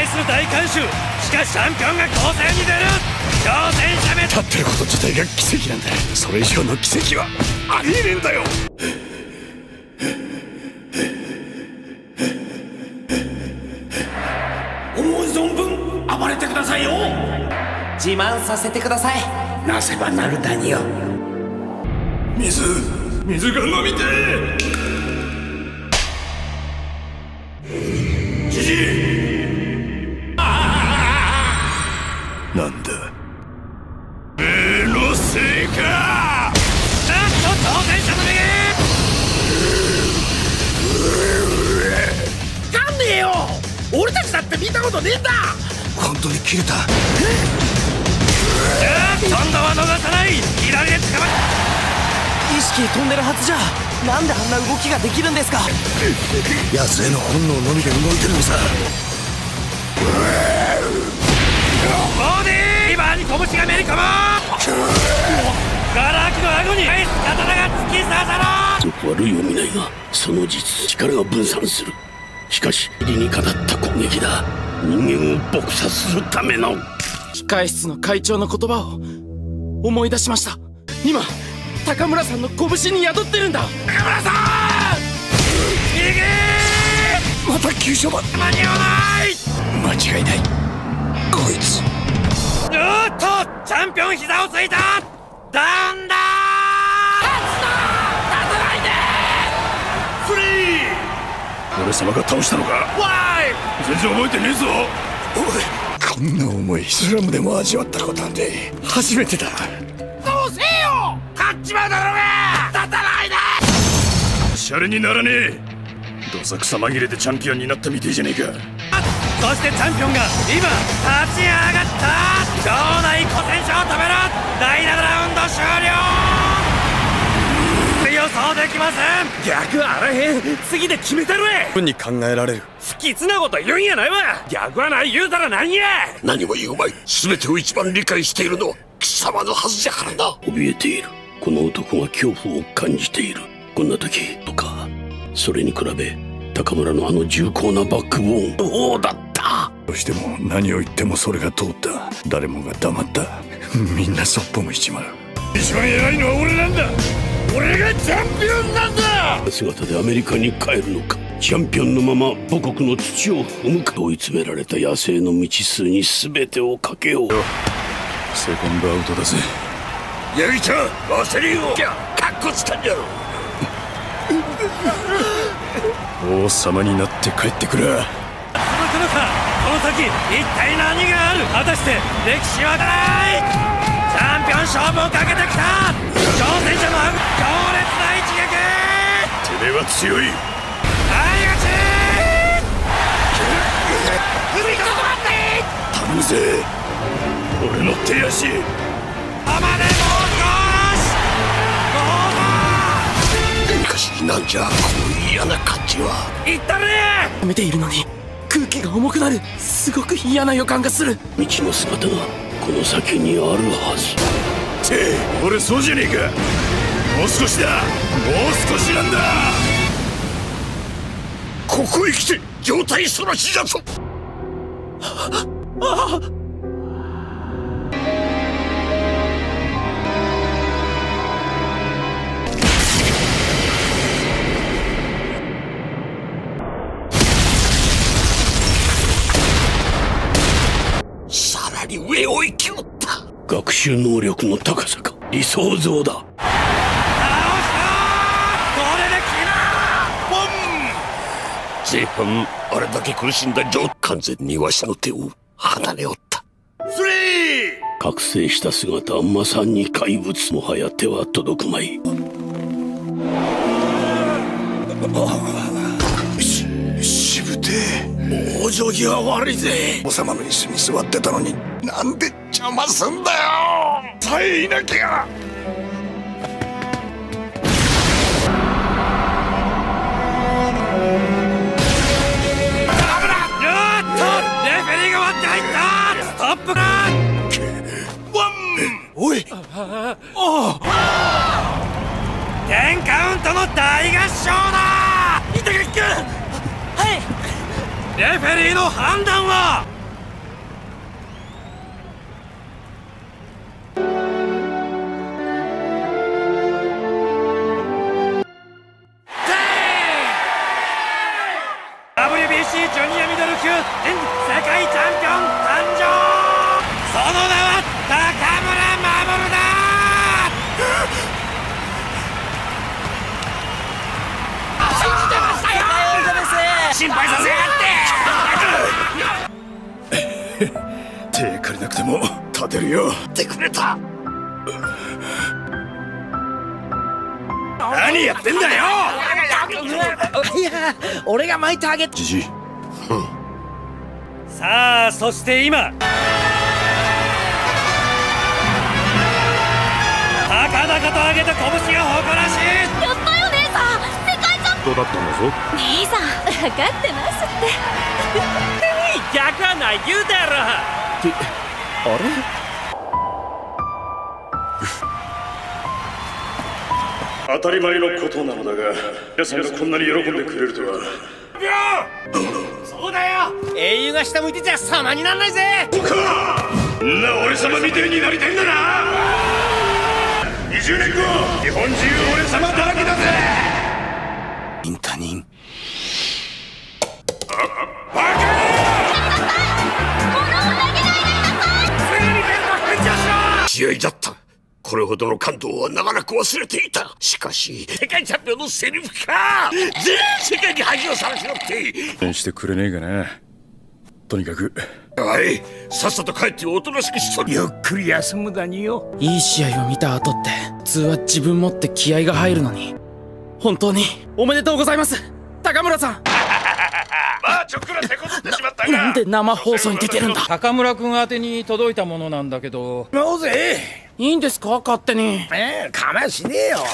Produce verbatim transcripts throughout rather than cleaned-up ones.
対する大観衆。しかしチャンピオンが攻勢に出る。挑戦者目立ってること自体が奇跡なんだ。それ以上の奇跡はありえねえんだよ。 思う存分暴れてくださいよ。 自慢させてください。 なせばなるだによ。 水水が飲みてえ。じじいなんだ目のせいか。 なんと挑戦者の右。 かんねえよ。俺たちだって見たことねえんだ。 本当に切れた。 今度は逃さない。左で捕まっ意識飛んでるはずじゃ。なんであんな動きができるんですか。 奴への本能のみで動いてるのさ。 ボディーリバーに拳がめり込む。ガラ空きの顎に返す刀が突き刺さる。 悪いを見ないがその実力が分散する。しかし理にかなった攻撃だ。人間を撲殺するための。 控室の会長の言葉を思い出しました。今高村さんの拳に宿ってるんだ。 高村さん右。 また急所だ。 間に合わない。 間違いない。こいつおっとチャンピオン膝をついた。ダウンだ。 俺様が倒したのか。 わーい。 全然覚えてねえぞ。おい、こんな重いスラムでも味わったことなんて初めてだ。 どうせよ。勝っちまうだろうが。立たないで。 シャレにならねえ。どさくさ紛れてチャンピオンになったみてえじゃねえか。 そしてチャンピオンが今立ち上がった。場内古戦者を止める。だいななラウンド終了。予想できません。 逆あらへん。次で決めたるわ。 ふうに考えられる。 不吉なこと言うんやないわ。逆はない言うたら何や。 何も言うまい。全てを一番理解しているのは貴様のはずじゃからな。怯えている。この男が恐怖を感じている。こんな時とか。それに比べ高村のあの重厚なバックボーンどうだった。 どうしても何を言ってもそれが通った。誰もが黙った。みんなそっぽ向いちまう。一番偉いのは俺なんだ。俺がチャンピオンなんだ。 姿でアメリカに帰るのか。チャンピオンのまま母国の土を踏むか。追い詰められた野生の未知数に全てをかけよう。 セコンドアウトだぜ。 ヤギちゃん焦りをかっこつかんじゃろ。 王様になって帰ってくる。 続くのか。この先一体何がある。果たして歴史はない。チャンピオン勝負をかけてきた。挑戦者の強烈な一撃。 てめえは強い。 大勝ち。踏みとどまって頼むぜ。俺の手足。 浜でもう少し。どうぞ。 しかしなんじゃこの嫌な感じは。 いったれ。 見ているのに空気が重くなる。すごく嫌な予感がする。 道の姿がこの先にあるはず。 って俺そうじゃねえか。もう少しだ。もう少しなんだ。 ここへ来て状態そらしだぞ。 ああ。 さらに上を生きおった。学習能力の高さか。理想像だ。 倒した。これで決まる。 前半あれだけ苦しんだジョー。完全にわしの手を離れおった。 スリー。 覚醒した姿はまさに怪物。もはや手は届くまい。 ししぶてえ。 往生際悪いぜ。 王様の椅子に座ってたのになんで邪魔すんだよ。さえいなきゃ。おい。 テンカウントの大合唱だ。 板垣君。はい。 レフェリーの判断は。 心配させやがって手借りなくても立てるよ。 ってくれた。 何やってんだよ。 いや、俺が巻いてあげて。 じじい、 さあ、そして今高々と上げた拳が誇らしい。 やったよ姉さん、世界チャンピどうだったんだぞ。 兄さん、分かってますって逆はない言うたやろ。 あれ当たり前のことなのだが、皆さんがこんなに喜んでくれるとは。 そうだよ、英雄が下向いてちゃ様になんないぜ。 んな俺様みてえになりたいんだな。にじゅうねんご、日本中俺様だらけだぜ。インタニン。バカ試合だった。これほどの感動は長らく忘れていた。しかし世界チャンピオンのセリフか。全世界に恥をさらしろって。 応援してくれねえかな。とにかくはい、さっさと帰っておとなしくしとる。 ゆっくり休むだによ。 いい試合を見た後って普通は自分持って気合が入るのに、本当におめでとうございます、高村さん。 まあちょっくら手こずってしまったが、 なんで生放送に出てるんだ。 高村君宛てに届いたものなんだけど。 どうぜ。 いいんですか、勝手に。 ええ、かましねえよ。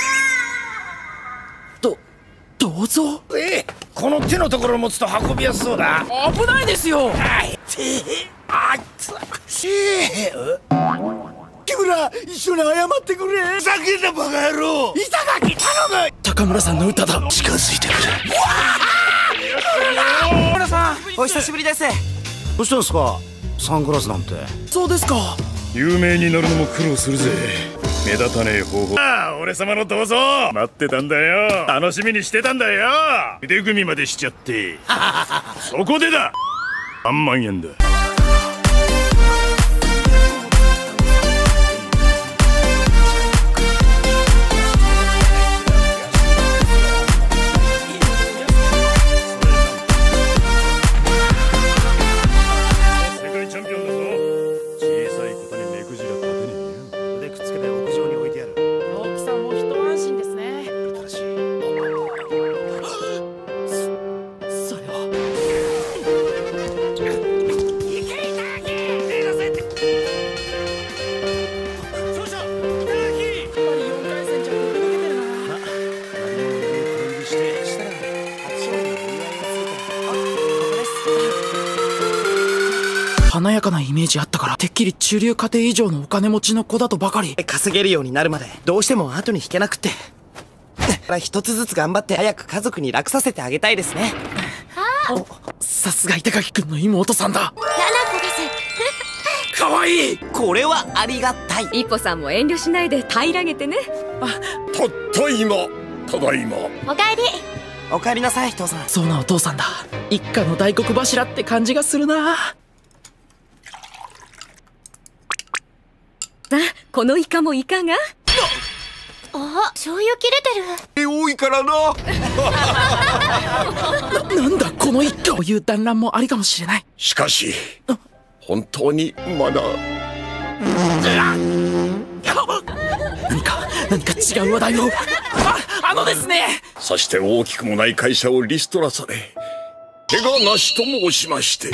どどうぞ。 ええ、この手のところを持つと運びやすそうだ。 危ないですよ。 あいてあいつしえ木村、一緒に謝ってくれ。ふざけんなバカ野郎。板垣頼む。 高村さんの歌だ。 近づいてくれ。 木村さん、お久しぶりです。どうしたんですか、サングラスなんて。 そうですか。 有名になるのも苦労するぜ。目立たねえ方法。ああ、俺様の銅像待ってたんだよ。楽しみにしてたんだよ。腕組みまでしちゃってそこでだ、さんまんえんだ。世界チャンピオンだぞ。小さいことに目くじら立てねえよ。 腕くっつけて屋上に置いてやる。 青木さんも一安心ですね。そそれは華やかなイメージあったから、てっきり中流家庭以上のお金持ちの子だとばかり。 稼げるようになるまでどうしても後に引けなくって一つずつ頑張って早く家族に楽させてあげたいですね。 お、さすが板垣君の妹さんだ。 ななこですかわいい。 これはありがたい。 一歩さんも遠慮しないで平らげてね。 たった今、ただいま。 おかえり。 おかえりなさい、父さん。 そうなお父さんだ。一家の大黒柱って感じがするな。 あ、このイカもいかが？あ、醤油切れてる。 多いからな。 な、なんだこの一家。こういう団らんもありかもしれない。 しかし本当にまだ何か何か違う話題を。あ、あのですね。 さして大きくもない会社をリストラされ、怪我なしと申しまして。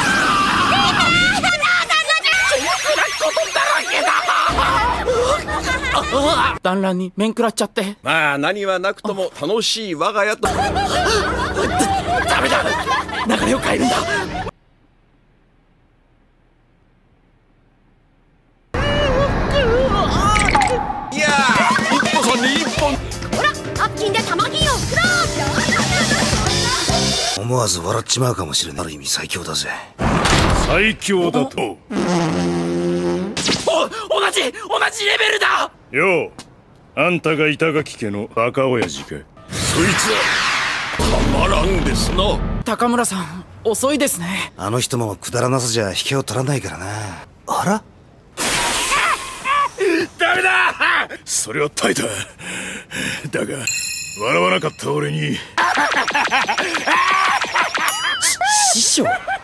団らんに面食らっちゃって。 まあ何はなくとも楽しい我が家と。 ダメだ、流れを変えるんだ。 いやー、一歩さんに一本。 ほら、アッキンで玉金をクロー。 思わず笑っちまうかもしれない。ある意味最強だぜ。 最強だと。 お、同じ同じレベルだ。 よう、あんたが板垣家のバカ親父か。 そいつはたまらんですな。 高村さん、遅いですね。 あの人もくだらなさじゃ引けを取らないからな。あら、 ダメだ。それは耐えた。だが笑わなかった俺に師匠